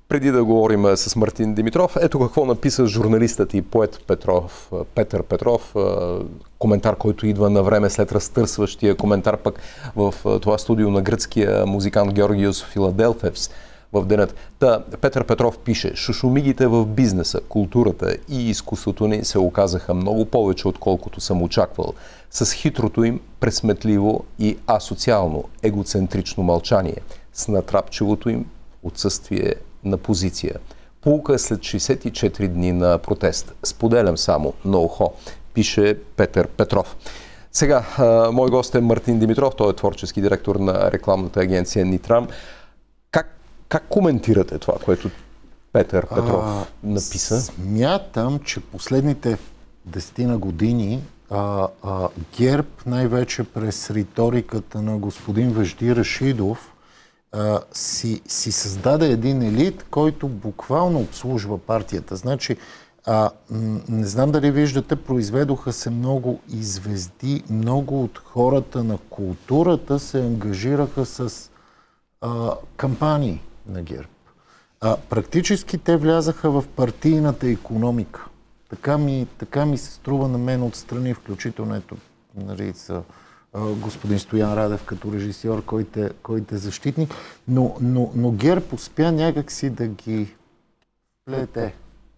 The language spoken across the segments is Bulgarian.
Преди да говорим с Мартин Димитров, ето какво написа журналистът и поет Петър Петров. Коментар, който идва на време след разтърсващия коментар пък в това студио на гръцкия музикант Георгиос Филаделфевс в денят. Петър Петров пише: шушумигите в бизнеса, културата и изкуството ни се оказаха много повече, отколкото съм очаквал. С хитрото им, пресметливо и асоциално, егоцентрично мълчание, с натрапчивото им отсъствие на позиция. Поука след 64 дни на протест. Споделям само на ухо, пише Петър Петров. Сега, мой гост е Мартин Димитров, той е творчески директор на рекламната агенция Нитрам. Как коментирате това, което Петър Петров написа? Смятам, че последните 10 години ГЕРБ, най-вече през риториката на господин Вежди Рашидов, си създаде един елит, който буквално обслужва партията. Значи, не знам дали виждате, произведоха се много и звезди, много от хората на културата се ангажираха с кампании на ГЕРБ. Практически те влязаха в партийната икономика. Така ми се струва на мен отстрани, включително ето, нали, господин Стоян Радев като режисьор, който е защитник, но ГЕРБ успя някакси да ги плете.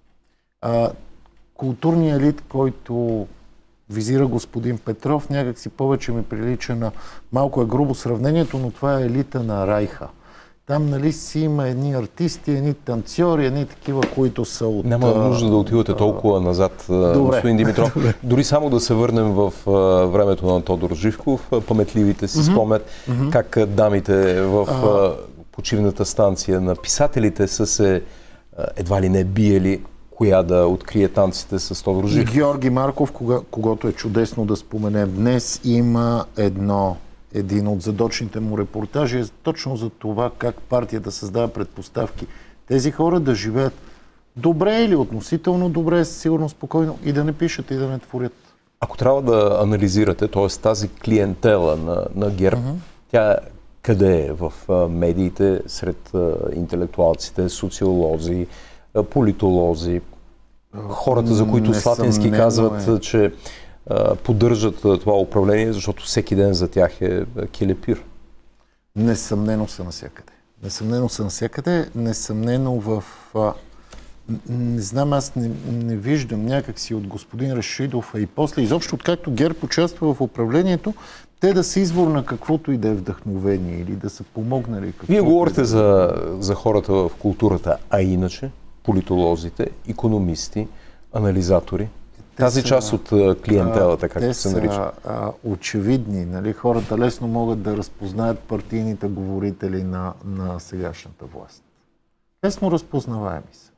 Културният елит, който визира господин Петров, някакси повече ми прилича на, малко е грубо сравнението, но това е елита на Райха. Там, нали, си има едни артисти, едни танцори, едни такива, които са от... Няма нужда да отивате толкова назад, господин Димитров. Дори само да се върнем в времето на Тодор Живков, паметливите си спомнят как дамите в почивната станция на писателите са се едва ли не биели коя да открие танците с Тодор Живков. Георги Марков, когато е чудесно да споменем днес, има един от задочните му репортажи е точно за това как партията създава предпоставки тези хора да живеят добре или относително добре, сигурно спокойно и да не пишат и да не творят. Ако трябва да анализирате, т.е. тази клиентела на ГЕРБ, тя къде е? В медиите, сред интелектуалците, социолози, политолози, хората, за които Слатински казват, че поддържат това управление, защото всеки ден за тях е келепир. Несъмнено са навсякъде. Несъмнено в... Не знам, аз не виждам някакси от господин Рашидов, а и после, изобщо откакто ГЕРБ участва в управлението, те да са извор на каквото и да е вдъхновение или да са помогнали. Вие говорите за хората в културата, а иначе политолозите, икономисти, анализатори. Тази част от клиентелата, както се нарича. Те са очевидни. Нали? Хората лесно могат да разпознаят партийните говорители на сегашната власт. Лесно разпознаваеми са.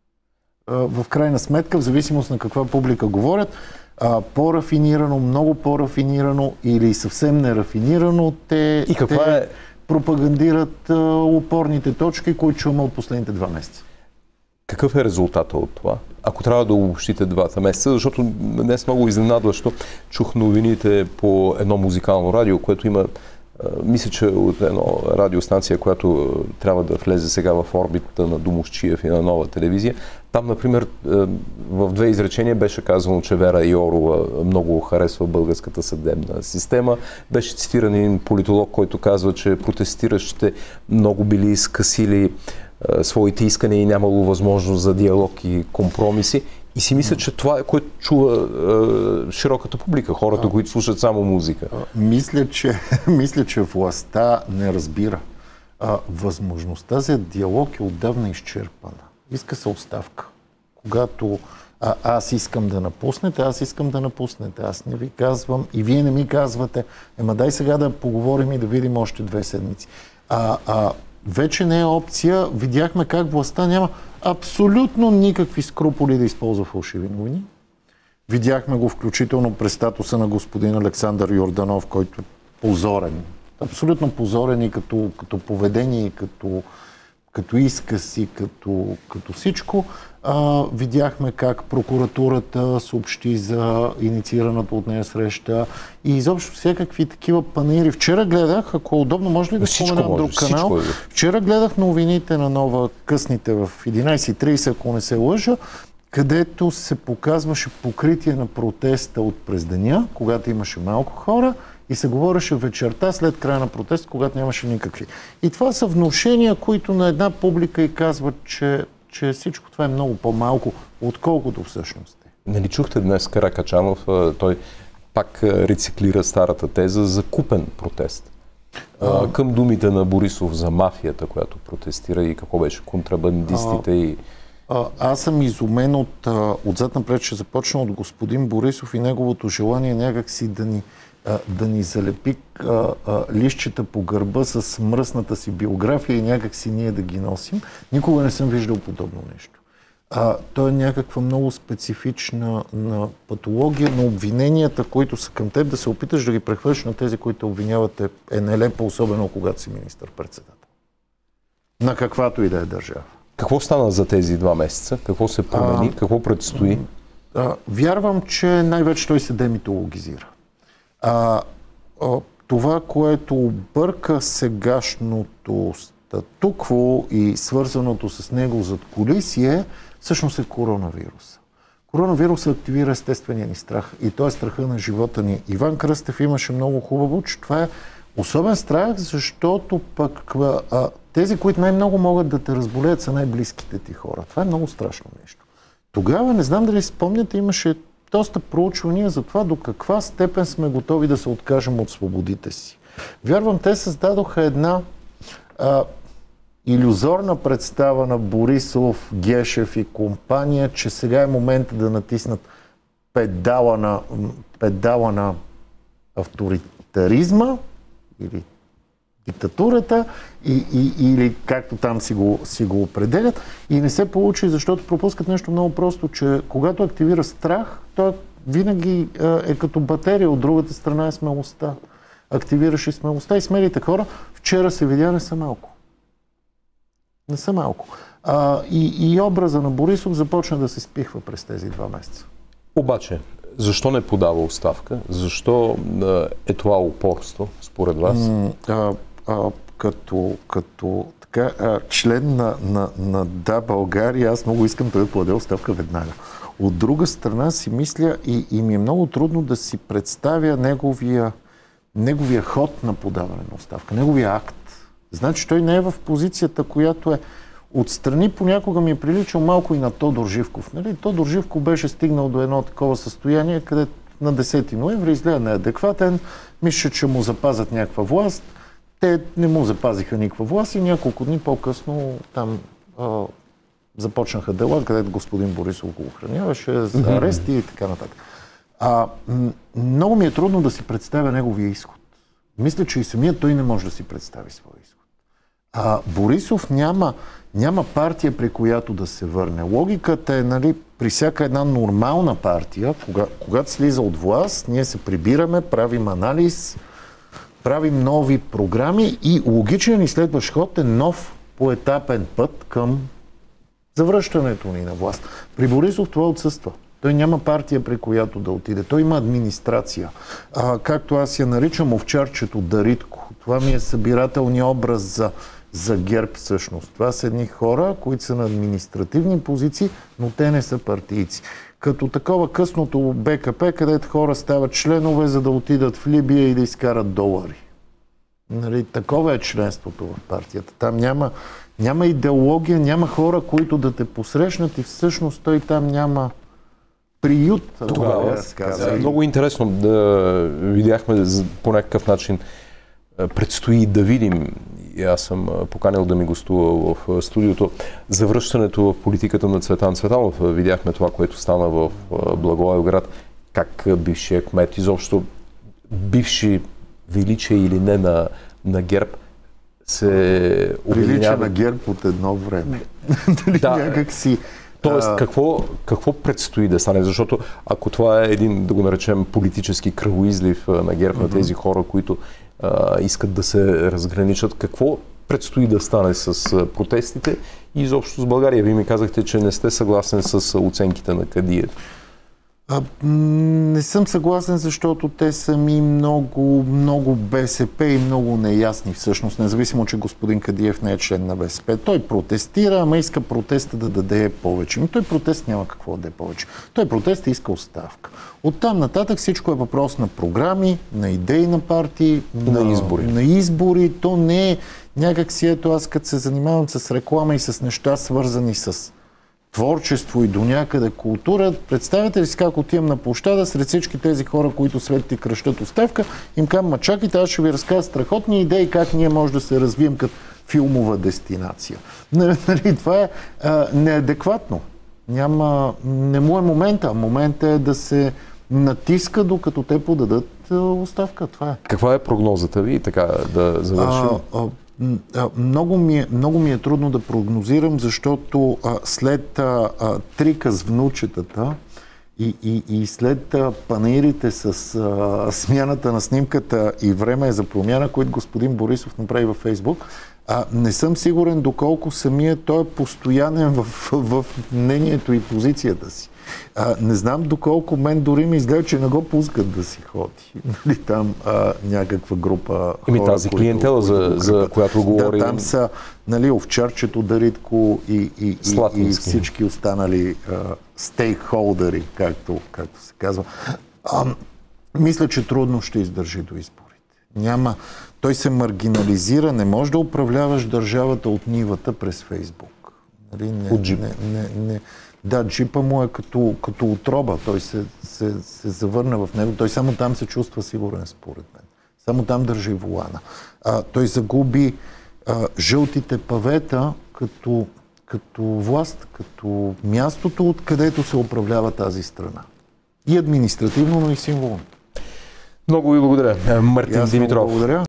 В крайна сметка, в зависимост на каква публика говорят, по-рафинирано, много по-рафинирано или съвсем нерафинирано, те пропагандират опорните точки, които чуваме от последните 2 месеца. Какъв е резултата от това? Ако трябва да обобщите 2 месеца, защото днес много изненадващо чух новините по едно музикално радио, което има, мисля, че от една радиостанция, която трябва да влезе сега в орбитата на Домусчиев и на Нова телевизия. Там, например, в 2 изречения беше казано, че Вера Йорова много харесва българската съдебна система. Беше цитиран един политолог, който казва, че протестиращите много били скъсили своите искания и нямало възможност за диалог и компромиси. И си мисля, че това е което чува широката публика, хората, които слушат само музика. Мисля, че властта не разбира. Възможността за диалог е отдавна изчерпана. Иска се оставка. Когато аз искам да напуснете, аз не ви казвам и вие не ми казвате, дай сега да поговорим и да видим още 2 седмици. Вече не е опция. Видяхме как властта няма абсолютно никакви скруполи да използва фалшиви новини. Видяхме го включително през статуса на господин Александър Йорданов, който е позорен. Абсолютно позорен и като поведение, и като изказ и като всичко. Видяхме как прокуратурата съобщи за инициираната от нея среща и изобщо всякакви такива панаири. Вчера гледах, ако удобно, може ли да споменам друг канал? Вчера гледах новините на Нова, късните в 11:30, ако не се лъжа, където се показваше покритие на протеста от през деня, когато имаше малко хора, и се говореше вечерта след края на протест, когато нямаше никакви. И това са внушения, които на една публика и казват, че всичко това е много по-малко, отколкото всъщност е. Нали чухте днес Каракачанов, той пак рециклира старата теза за купен протест. Към думите на Борисов за мафията, която протестира и какво беше контрабандистите и... Аз съм изумен отзад напред, ще започна от господин Борисов и неговото желание някакси да ни залепи лищчета по гърба с мръсната си биография и някакси ние да ги носим. Никога не съм виждал подобно нещо. То е някаква много специфична патология на обвиненията, които са към теб, да се опиташ да ги прехвърлиш на тези, които обвиняват е нелепо, особено когато си министър-председател. На каквато и да е държава. Какво стана за тези 2 месеца? Какво се промени? Какво предстои? Вярвам, че най-вече той се демитологизира. Това, което обърка сегашното статукво и свързаното с него задкулисие, всъщност е коронавируса. Коронавирусът активира естествения ни страх и той е страха на живота ни. Иван Кръстев имаше много хубаво, че това е особен страх, защото пък тези, които най-много могат да те разболеят, са най-близките ти хора. Това е много страшно нещо. Тогава, не знам дали спомняте, имаше доста проучвания за това до каква степен сме готови да се откажем от свободите си. Вярвам, те създадоха една илюзорна представа на Борисов, Гешев и компания, че сега е момента да натиснат педала на авторитаризма или диктатурата или както там си го определят, и не се получи, защото пропускат нещо много просто, че когато активира страх, той винаги е като батерия, от другата страна е смелостта. Активираш и смелостта и смелите хора, вчера се видя, не са малко. Не са малко. И образа на Борисов започна да се спихва през тези 2 месеца. Обаче, защо не подава оставка? Защо е това упорство, според вас? Като член на Да, България, аз много искам да подаде оставка веднага. От друга страна си мисля и ми е много трудно да си представя неговия ход на подаване на оставка, неговия акт. Значи той не е в позицията, която е отстрани, понякога ми е приличал малко и на Тодор Живков. Нали? Тодор Живков беше стигнал до едно такова състояние, където на 10 ноември изгледа неадекватен, мисля, че му запазят някаква власт. Те не му запазиха никаква власт и няколко дни по-късно там започнаха дела, където господин Борисов го охраняваше за арести и така нататък. Много ми е трудно да си представя неговия изход. Мисля, че и самият той не може да си представи своя изход. Борисов няма партия, при която да се върне. Логиката е, нали, при всяка една нормална партия, когато слиза от власт, ние се прибираме, правим анализ, правим нови програми и логичен и следващ ход е нов поетапен път към завръщането ни на власт. При Борисов това отсъства. Той няма партия, при която да отиде. Той има администрация. Както аз я наричам, овчарчето Даритко. Това ми е събирателният образ за ГЕРБ всъщност. Това са едни хора, които са на административни позиции, но те не са партийци. Като такова късното БКП, където хора стават членове, за да отидат в Либия и да изкарат долари. Нали, такова е членството в партията. Там няма идеология, няма хора, които да те посрещнат и всъщност той там няма приют. Тогава много интересно да видяхме по някакъв начин. Предстои да видим, и аз съм поканил да ми гостува в студиото, завръщането в политиката на Цветан Цветанов. Видяхме това, което стана в Благоевград, как бившия кмет, изобщо бивши величие или не на ГЕРБ, се обединява. Прилича на ГЕРБ от едно време. Да. Някак си... Тоест, какво предстои да стане? Защото ако това е един, да го наречем, политически кръвоизлив на ГЕРБ, на тези хора, които искат да се разграничат, какво предстои да стане с протестите и изобщо с България? Вие ми казахте, че не сте съгласен с оценките на Кадиев. Не съм съгласен, защото те са ми много БСП и много неясни всъщност, независимо, че господин Кадиев не е член на БСП. Той протестира, ама иска протеста да даде повече. Но той протест няма какво да даде повече. Той протест иска оставка. Оттам нататък всичко е въпрос на програми, на идеи на партии, на избори. То не е някак си, ето аз като се занимавам с реклама и с неща свързани с творчество и до някъде култура. Представете ли си как отивам на площада сред всички тези хора, които светят и кръщат оставка, им казвам, чакайте, аз ще ви разказвам страхотни идеи как ние може да се развием като филмова дестинация. Нали, това е неадекватно. Не му е момента. Момента е да се натиска, докато те подадат оставка. Това е. Каква е прогнозата ви? Така да завършим. Много ми е трудно да прогнозирам, защото след трика с внучетата и след панаирите с смяната на снимката и време е за промяна, които господин Борисов направи във Фейсбук, не съм сигурен доколко самият той е постоянен в мнението и позицията си. Не знам доколко мен дори ми изгледа, че не го пускат да си ходи. Нали, там някаква група хора, тази клиентела, за която говорим. Да, там са овчарчето Даритко и всички останали стейкхолдери, както се казва. Мисля, че трудно ще издържи до изборите. Той се маргинализира, не може да управляваш държавата от нивата през Фейсбук. Нали, от джип. Да, джипа му е като отроба. Той се завърна в него. Той само там се чувства сигурен, според мен. Само там държи волана. Той загуби жълтите павета като власт, като мястото, откъдето се управлява тази страна. И административно, но и символно. Много ви благодаря. Мартин Димитров. Благодаря.